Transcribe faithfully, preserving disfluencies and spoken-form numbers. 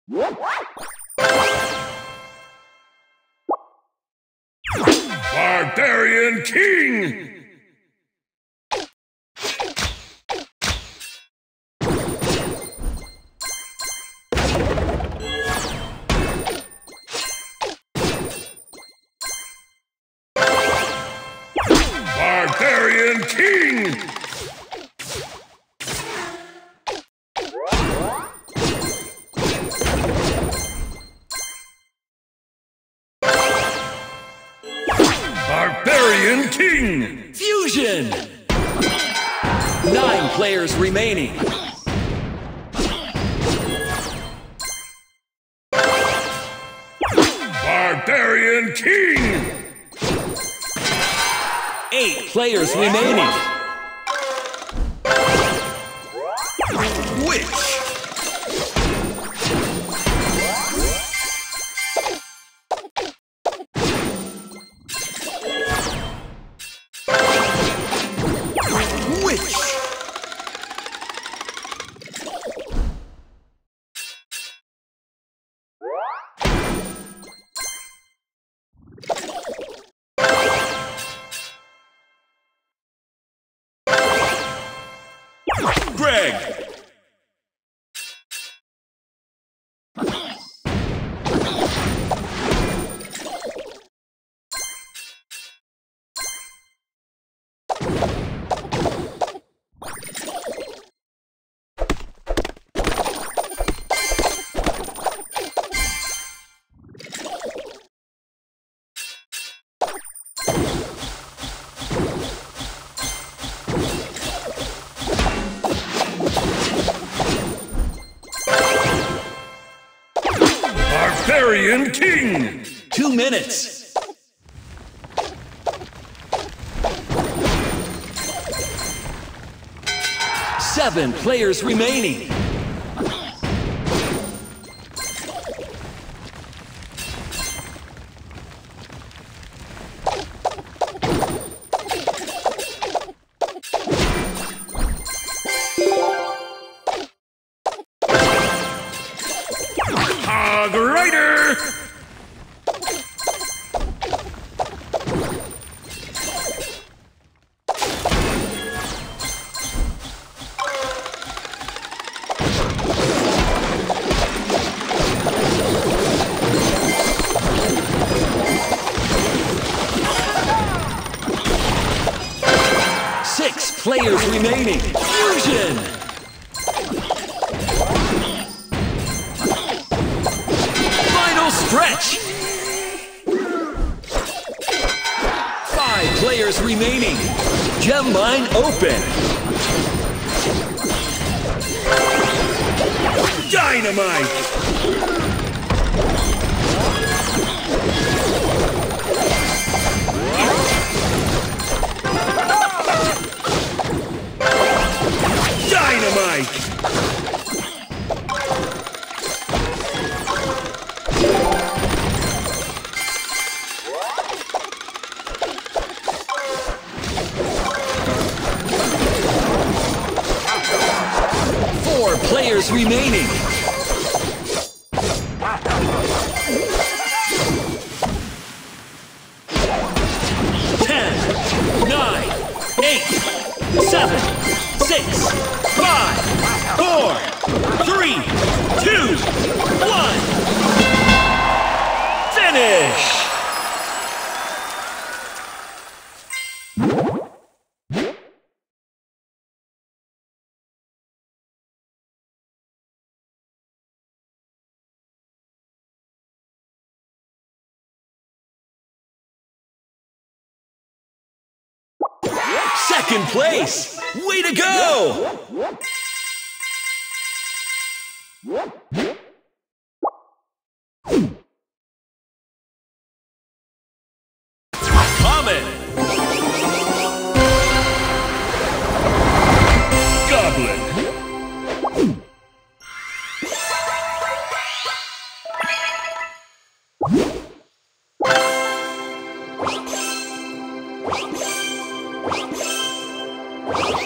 Barbarian King! Barbarian King! Barbarian King! Fusion! Nine players remaining. Barbarian King! Eight players remaining. Witch! Witch! Greg! Barbarian King! Two minutes. Seven players remaining. Hog Rider! Six players remaining. Fusion! Final stretch! Five players remaining. Gem mine open. Dynamite! Dynamite! Four players remaining. Ten, nine, eight, seven, six, five, four, three, two, one. Finish! Second place! Way to go! Comet! Goblin! You